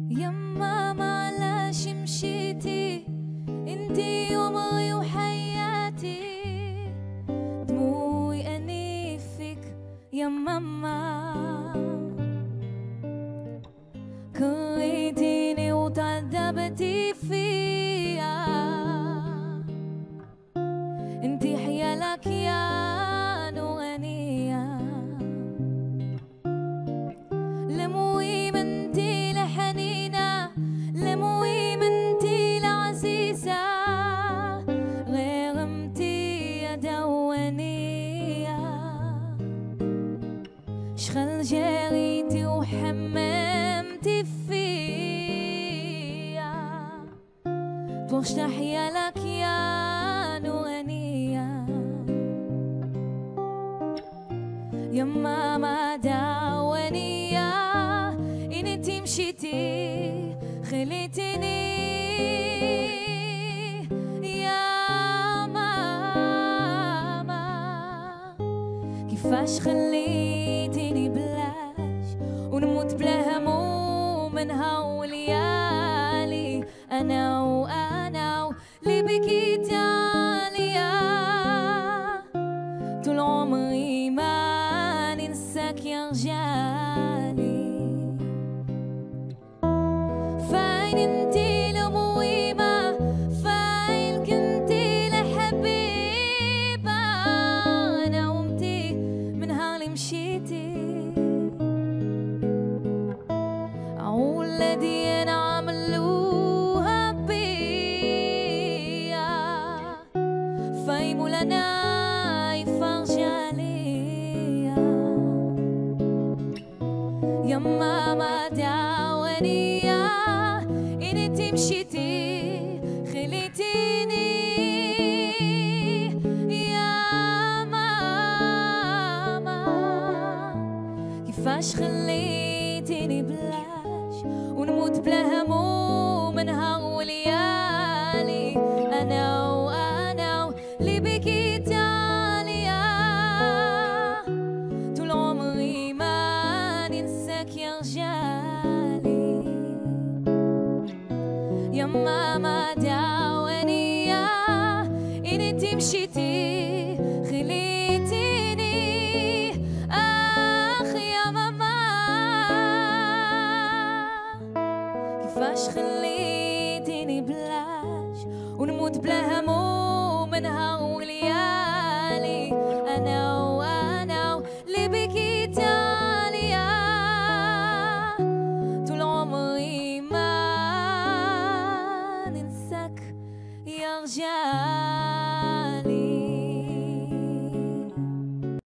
يما معلش مشيتي انتي عمري وحياتي، دموعي انيفك يا ماما، كرهتيني وتعذبتي فيا، انتي حيالك يا نورانية، لموي منتي لحنينة، لموي منتي لعزيزة، غير امتي يا دوانية، شغل جريتي وحممتي فيا، طوش تحيالك يا نورانية، يا ماما داونية، انتي مشيتي خليتيني يا ماما، كيفاش خليتيني بلاش ونموت بلا هموم من هالليالي، انا وانا اللي بكيت عليا، طول عمري ما ننساك يا رجالي، فاين انتي لمويمة، فاين كنتي لحبيبة، انا وامتي من هالي مشيتي، ولدي انا عملوها بيا، فايمو لنا يا ماما داونية، انتي مشيتي خليتيني يا ماما، كيفاش خليتيني بلاش ونموت بلا هموم من هالليالي، انا وانا اللي بكيت عليا، طول عمري ما ننساك يا رجالي، يا ماما داونية، انتي مشيتي خليتيني، اخ يا ماما، كيفاش خليتيني بلاش ونموت بلا هموم من هالليالي، انا وانا اللي بكيت عليا، طول عمري ما ننساك يا رجال.